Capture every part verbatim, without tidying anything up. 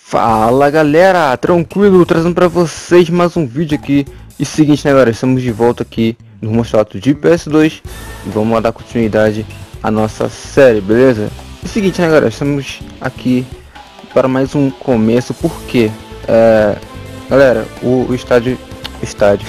Fala galera, tranquilo, trazendo pra vocês mais um vídeo aqui. E seguinte, né galera, estamos de volta aqui no Rumostrato de P S dois e vamos lá dar continuidade à nossa série, beleza? E seguinte, né galera, estamos aqui para mais um começo, porque é, galera, o, o estádio, estádio,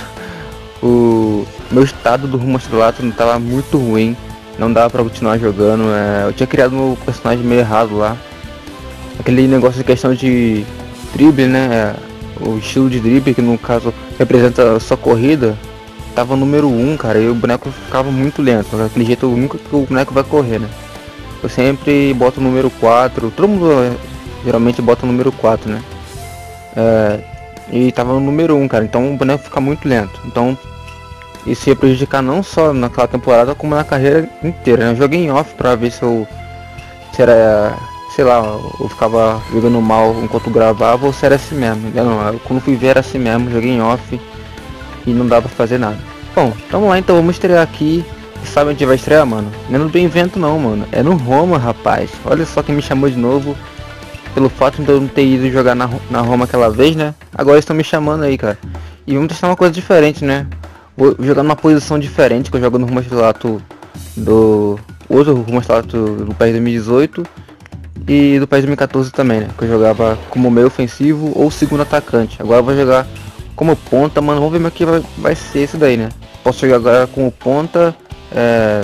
o meu estado do Rumostrato não estava muito ruim, não dava pra continuar jogando. É, eu tinha criado meu personagem meio errado lá. Aquele negócio de questão de drible, né? O estilo de drible, que no caso representa só corrida, tava número um, cara, e o boneco ficava muito lento. Daquele jeito nunca que o boneco vai correr, né? Eu sempre boto o número quatro, todo mundo geralmente bota o número quatro, né? É, e tava no número um, cara, então o boneco fica muito lento. Então isso ia prejudicar não só naquela temporada, como na carreira inteira, né? Eu joguei em off pra ver se eu... se era... sei lá, eu ficava jogando mal enquanto gravava ou se era assim mesmo. Não, eu, quando fui ver era assim mesmo, joguei em off e não dava pra fazer nada. Bom, vamos lá então, vamos estrear aqui. E sabe onde vai estrear, mano? Não é no Bem-Vento não, mano, é no Roma, rapaz. Olha só quem me chamou de novo, pelo fato de eu não ter ido jogar na, na Roma aquela vez, né? Agora estão me chamando aí, cara. E vamos testar uma coisa diferente, né? Vou jogar numa posição diferente, que eu jogo no Rumostrato do... outro Rumostrato do País dois mil e dezoito. E do País dois mil e quatorze também, né? Que eu jogava como meio ofensivo ou segundo atacante. Agora eu vou jogar como ponta, mano. Vamos ver como é que vai, vai ser isso daí, né? Posso jogar agora como ponta. É...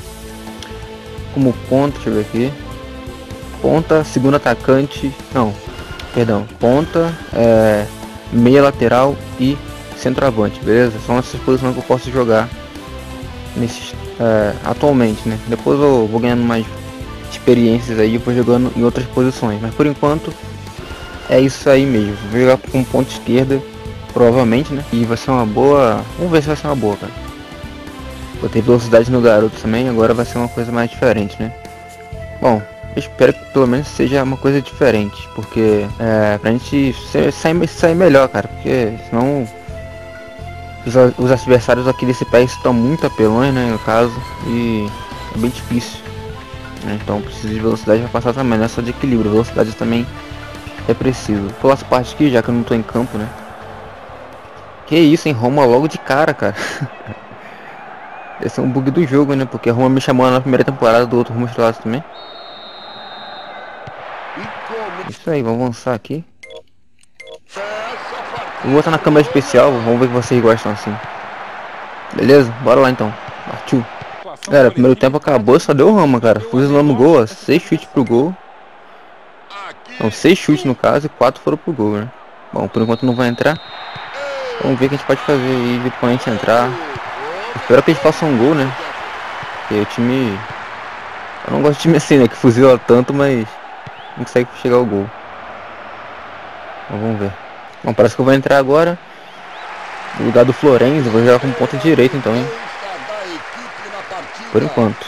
Como ponta, deixa eu ver aqui. Ponta, segundo atacante. Não, perdão. Ponta, é... meia lateral e centroavante, beleza? São essas posições que eu posso jogar nesses, é... atualmente, né? Depois eu vou ganhando mais experiências aí, eu vou jogando em outras posições, mas por enquanto é isso aí mesmo. Vou jogar com ponta esquerda, provavelmente, né? E vai ser uma boa, vamos ver se vai ser uma boa, cara. Vou ter velocidade no garoto também, agora vai ser uma coisa mais diferente, né? Bom, eu espero que pelo menos seja uma coisa diferente, porque é pra gente sair, sair melhor, cara, porque senão os, os adversários aqui desse país estão muito apelões, né, no caso, e é bem difícil. Então preciso de velocidade para passar também, não é só de equilíbrio, velocidade também é preciso. Pular essa parte aqui, já que eu não tô em campo, né? Que isso, em Roma logo de cara, cara. Esse é um bug do jogo, né? Porque a Roma me chamou na primeira temporada do outro Rumostrato também. Isso aí, vamos avançar aqui. Vou botar na câmera especial, vamos ver que vocês gostam assim. Beleza? Bora lá então. Partiu. Galera, primeiro tempo acabou, só deu Roma, cara. Fuzilamos gol, ó. Seis chutes pro gol. Não, seis chutes no caso e quatro foram pro gol, né? Bom, por enquanto não vai entrar. Vamos ver o que a gente pode fazer aí depois a gente entrar. Espero que a gente faça um gol, né? Porque o time... eu não gosto de time assim, né? Que fuzila tanto, mas não consegue chegar ao gol. Então, vamos ver. Bom, parece que eu vou entrar agora. No lugar do Florenzi, vou jogar como ponta direita então, hein? Por enquanto.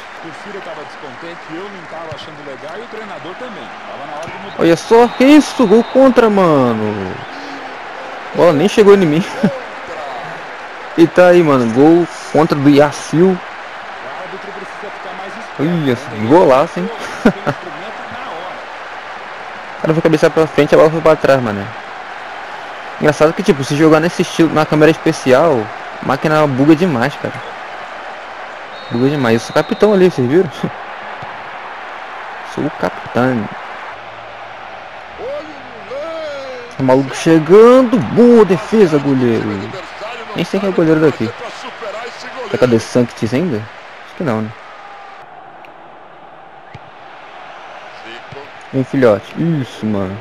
Olha só, que isso? Gol contra, mano. Bola nem chegou em mim. E tá aí, mano. Gol contra do Yacil. Olha, golaço, hein? O cara foi cabeçar pra frente e a bola foi pra trás, mano. Engraçado que, tipo, se jogar nesse estilo, na câmera especial, a máquina buga demais, cara. Buga demais. Eu sou capitão ali, vocês viram? Sou o capitão. O maluco chegando. Boa defesa, goleiro. Nem sei quem é o goleiro daqui. Tá, cadê Sanctis ainda? Acho que não, né? Vem, filhote. Isso, mano.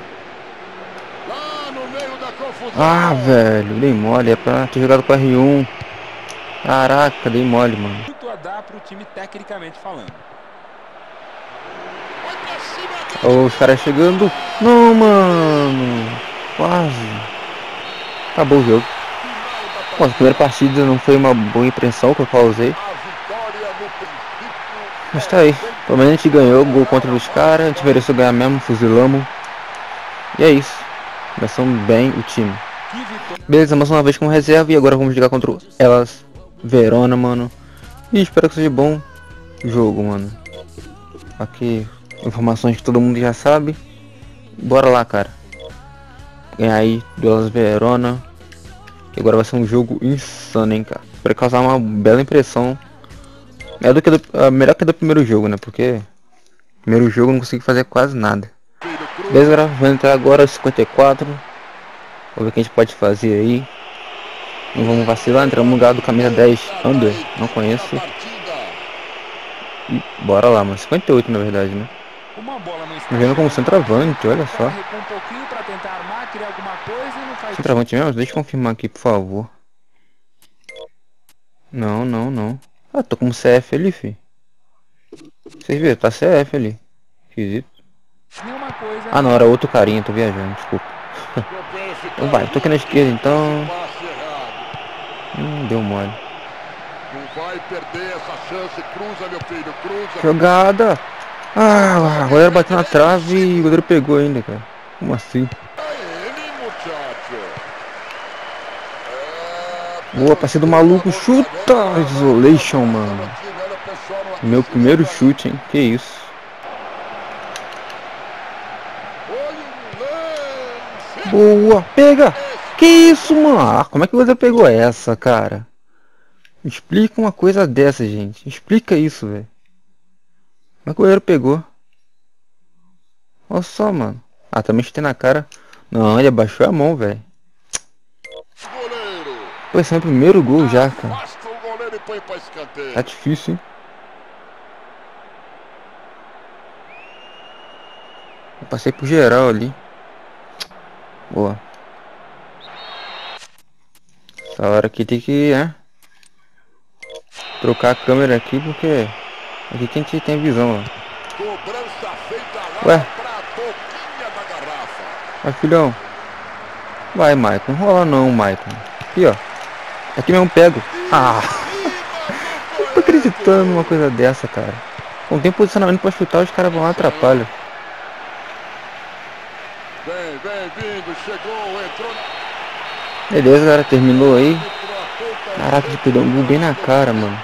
Ah, velho. Dei mole. É pra ter jogado com R um. Caraca, dei mole, mano. Muito a dar pro time tecnicamente falando. Oh, os caras chegando. Não, mano. Quase. Acabou o jogo. Bom, a primeira partida não foi uma boa impressão que eu causei. Mas tá aí. Pelo menos a gente ganhou. Gol contra os caras. A gente mereceu ganhar mesmo. Fuzilamos. E é isso. Começamos bem o time. Beleza, mais uma vez com reserva. E agora vamos jogar contra o Hellas Verona, mano. E espero que seja bom jogo, mano. Aqui, informações que todo mundo já sabe. Bora lá, cara. ganhar aí do Hellas Verona. Que agora vai ser um jogo insano, hein, cara. Pra causar uma bela impressão. É do que do, uh, melhor que do primeiro jogo, né? Porque primeiro jogo eu não consegui fazer quase nada. Beleza, galera, vou entrar agora cinquenta e quatro. Vou ver o que a gente pode fazer aí. Não vamos vacilar, entramos no lugar do camisa dez, Under, não conheço. E bora lá, mano. cinquenta e oito na verdade, né? Me vendo como centroavante, olha só. Centroavante mesmo? Deixa eu confirmar aqui, por favor. Não, não, não. Ah, tô como C F ali, fi. Vocês viram? Tá C F ali. Esquisito. Ah, não, era outro carinha, tô viajando, desculpa. Então vai, tô aqui na esquerda, então... Hum, deu mole. Jogada! Ah, o goleiro bateu na trave e o goleiro pegou ainda, cara. Como assim? Boa, passei do maluco, chuta! Isolation, mano. Meu primeiro chute, hein? Que isso? Boa, pega! Que isso, mano? Ah, como é que o goleiro pegou essa, cara? Me explica uma coisa dessa, gente. Explica isso, velho. Como é que o goleiro pegou? Olha só, mano. Ah, também chutei na cara. Não, ele abaixou a mão, velho. Pô, esse é o primeiro gol já, cara. Tá difícil, hein? Eu passei pro geral ali. Boa. Essa hora aqui tem que, né? Trocar a câmera aqui, porque aqui que a gente tem visão, ó. Ué? Vai, filhão. Vai, Maicon. Não rola não, Maicon. Aqui, ó. Aqui mesmo pego. Ah! Não tô acreditando numa coisa dessa, cara. Não tem posicionamento pra chutar, os caras vão lá e atrapalham. Beleza, galera. Terminou aí. Caraca, de perdeu um gol bem na cara, mano.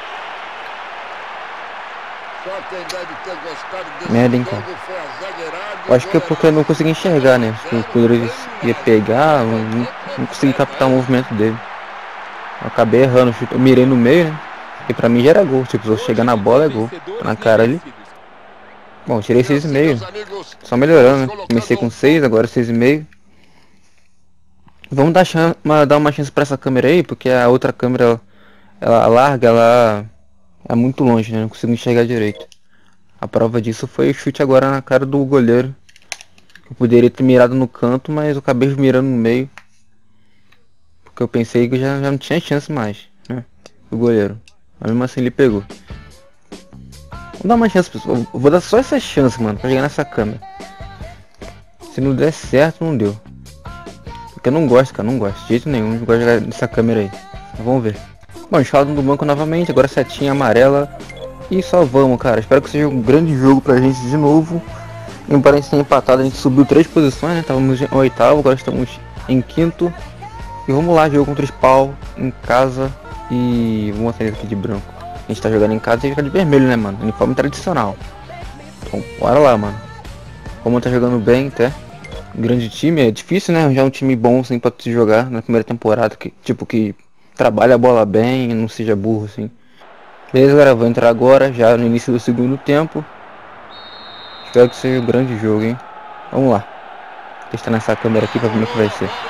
Merda, hein, cara. Eu acho que é porque eu não consegui enxergar, né? Se o goleiro ia pegar, não, não consegui captar o movimento dele. Eu acabei errando, eu mirei no meio, né? E pra mim já era gol, tipo, se eu chegar na bola é gol. Na cara ali. Bom, tirei seis e meio. Só melhorando, né? Comecei com seis, agora seis e meio. Vamos dar, chance, uma, dar uma chance pra essa câmera aí, porque a outra câmera, ela larga, ela é muito longe, né? Não consigo enxergar direito. A prova disso foi o chute agora na cara do goleiro. Eu poderia ter mirado no canto, mas eu acabei mirando no meio. Porque eu pensei que já, já não tinha chance mais, né? O goleiro. Mas mesmo assim ele pegou. Vou dar uma chance, pessoal. Eu vou dar só essa chance, mano, pra chegar nessa câmera. Se não der certo, não deu. Porque eu não gosto, cara, não gosto. De jeito nenhum, não gosto de jogar nessa câmera aí. Mas vamos ver. Bom, escalado do banco novamente, agora setinha amarela. E só vamos, cara. Espero que seja um grande jogo pra gente de novo. Embora a gente tenha empatado, a gente subiu três posições, né? Estávamos em oitavo, agora estamos em quinto. E vamos lá, jogo contra o Spawn em casa. E vamos sair aqui de branco. A gente tá jogando em casa e fica de vermelho, né, mano? Uniforme tradicional. Então, bora lá, mano. Como tá jogando bem, até. Grande time, é difícil, né? Já um time bom, assim, pra se jogar na primeira temporada. Que, tipo, que trabalha a bola bem, não seja burro, assim. Beleza, galera, vou entrar agora, já no início do segundo tempo. Espero que seja um grande jogo, hein? Vamos lá. Testar nessa câmera aqui pra ver como é que vai ser.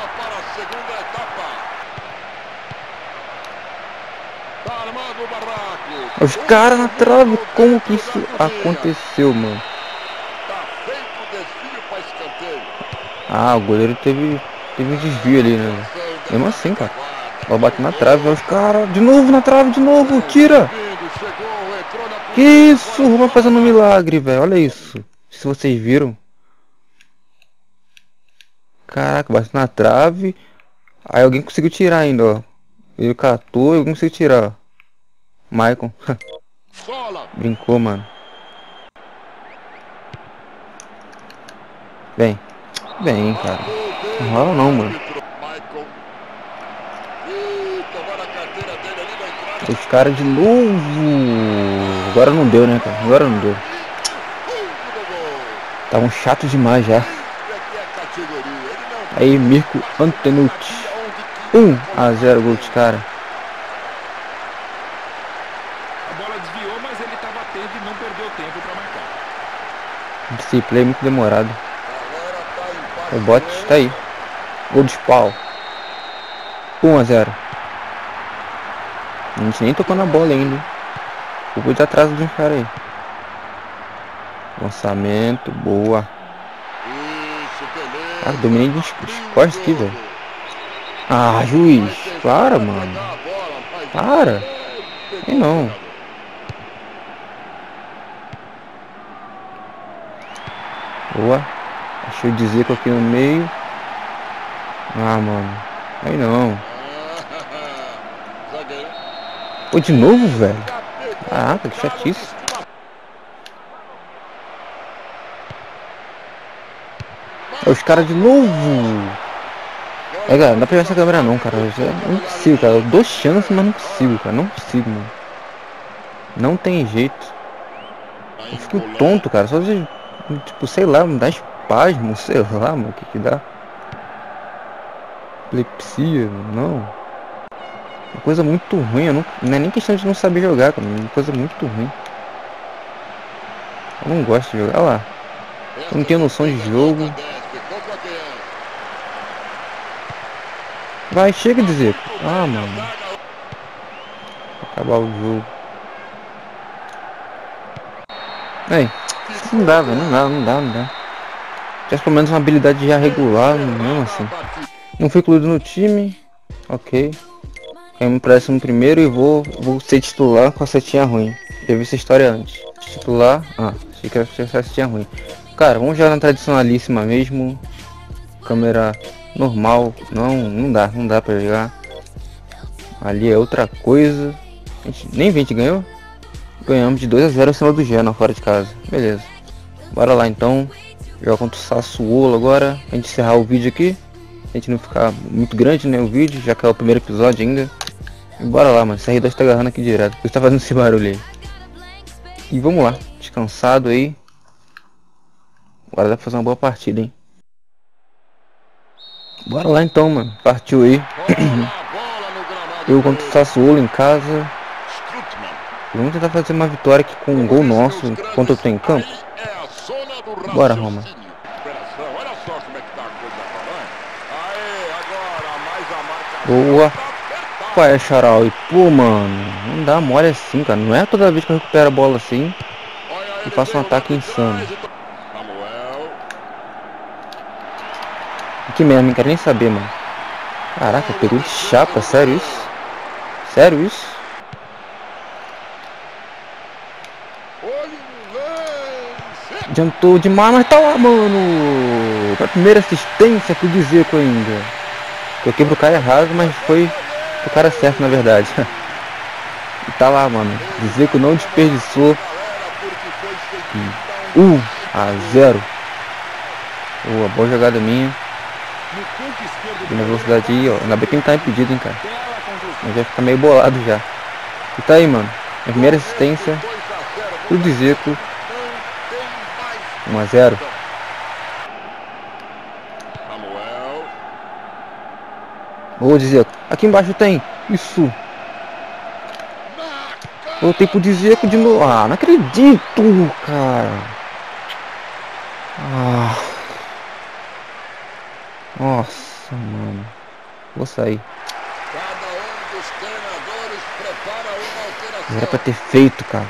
Os caras na trave, como que isso aconteceu, mano? Ah, o goleiro teve, teve um desvio ali, né? Mesmo assim, cara. Ó, bate na trave, os caras, de novo na trave, de novo, tira! Que isso, o Roma fazendo um milagre, velho, olha isso. Se vocês viram. Caraca, bate na trave. Aí alguém conseguiu tirar ainda, ó. Ele catou e alguém conseguiu tirar. Maicon. Brincou, mano. Vem. Vem, cara. Não rola não, mano. Os caras de novo. Agora não deu, né, cara? Agora não deu. Tá um chato demais já. Aí, Mirko Antenucci. um a zero gol de cara. A bola desviou, mas ele estava atento e não perdeu tempo para marcar. Esse play é muito demorado. O bot tá aí. Gol de pau. um a zero. A gente nem tocou na bola ainda. O gol de atraso de um cara aí. Lançamento, boa. Ah, dominei de costas aqui, velho. Ah, juiz. Para, mano. Para. E não. Boa. Achei o Dzeko aqui no meio. Ah, mano. Aí não. Pô, de novo, velho. Caraca, que chatice. É os caras de novo. É, galera, não dá pra ver essa câmera não, cara. Eu já não consigo, cara. Eu dou chance, mas não consigo, cara. Não consigo, mano. Não tem jeito. Eu fico tonto, cara. Só de, tipo, sei lá, me dá espasmo, sei lá, mano. O que que dá? Epilepsia, não. Uma coisa muito ruim. Eu não, não é nem questão de não saber jogar, cara. É uma coisa muito ruim. Eu não gosto de jogar. Olha lá. Eu não tenho noção de jogo. Vai, chega de dizer. Ah, mano. Vou acabar o jogo. Ei, não dá, velho. Não dá, não dá, não dá. Tivesse pelo menos uma habilidade já regular, mesmo assim. Não fui incluído no time. Ok. Caímos para décimo primeiro e vou, vou ser titular com a setinha ruim. Já vi essa história antes. Titular. Ah, achei que era essa setinha ruim. Cara, vamos jogar na tradicionalíssima mesmo. Câmera normal. Não, não dá, não dá pra jogar. Ali é outra coisa. A gente, nem vinte ganhou. Ganhamos de dois a zero em cima do Genoa fora de casa. Beleza. Bora lá então. Jogar contra o Sassuolo agora. A gente encerrar o vídeo aqui. A gente não ficar muito grande, né, o vídeo, já que é o primeiro episódio ainda. E bora lá, mano. Esse R dois tá agarrando aqui direto. Por isso tá fazendo esse barulho aí. E vamos lá. Descansado aí. Agora dá pra fazer uma boa partida, hein. Bora lá então, mano. Partiu aí. Eu contra o Sassuolo em casa. Vamos tentar fazer uma vitória aqui com um gol nosso enquanto eu tô em campo. Bora, Roma. Boa. Qual é, Charal? E pô, mano, não dá mole assim, cara. Não é toda vez que eu recupero a bola assim e faço um ataque insano. Que merda, não quero nem saber, mano. Caraca, pegou de chapa, sério isso? Sério isso? Adiantou demais, mas tá lá, mano. Pra primeira assistência pro Dzeko ainda. Toquei pro cara errado, mas foi pro cara certo, na verdade. E tá lá, mano. Dzeko não desperdiçou. um a zero. Boa, boa jogada minha. E na velocidade aí, ó. Ainda bem que não tá impedido, hein, cara. Mas já fica meio bolado já. E tá aí, mano. A primeira assistência pro Dzeko. um a zero. Vou dizer, aqui embaixo tem isso. Voltei pro Dzeko de novo. Ah, não acredito, cara. Ah. Nossa, mano. Vou sair. Era pra ter feito, cara.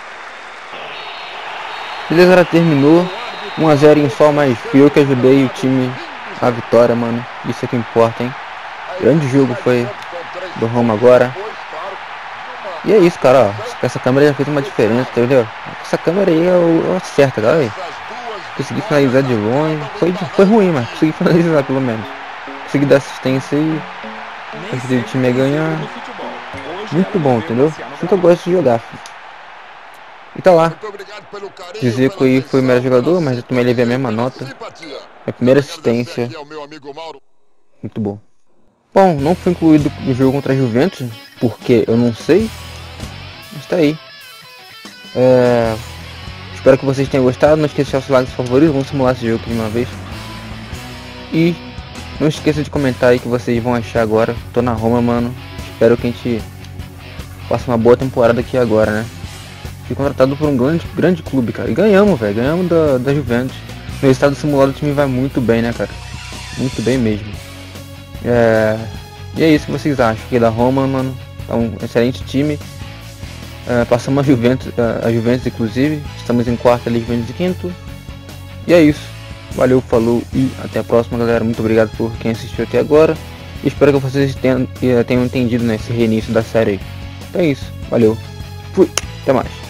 Beleza, ela terminou. um a zero em só, mas fui eu que ajudei o time à vitória, mano. Isso é que importa, hein. Grande jogo foi do Roma agora. E é isso, cara, ó. Essa câmera já fez uma diferença, entendeu? Essa câmera aí eu, eu acerto, galera. Consegui finalizar de longe. Foi, foi ruim, mas consegui finalizar pelo menos. Consegui dar assistência e ajudei o time a ganhar. Muito bom, entendeu? Assim que eu gosto de jogar, filho. E tá lá. Dzeko aí foi o melhor jogador, mas eu também levei a mesma nota. A primeira assistência. Muito bom. Bom, não foi incluído no jogo contra a Juventus, porque eu não sei. Mas tá aí. É... Espero que vocês tenham gostado. Não esqueça de deixar o seu like se favorito. Vamos simular esse jogo aqui de uma vez. E Não esqueça de comentar aí o que vocês vão achar agora. Tô na Roma, mano. Espero que a gente faça uma boa temporada aqui agora, né? Fui contratado por um grande, grande clube, cara. E ganhamos, velho. Ganhamos da, da Juventus. No resultado simulado o time vai muito bem, né, cara? Muito bem mesmo. É... E é isso que vocês acham aqui da Roma, mano. É um excelente time. É, passamos a Juventus, a Juventus inclusive. Estamos em quarto ali, Juventus em quinto. E é isso. Valeu, falou e até a próxima, galera. Muito obrigado por quem assistiu até agora. E espero que vocês tenham, tenham entendido nesse reinício da série aí. Então é isso. Valeu. Fui. Até mais.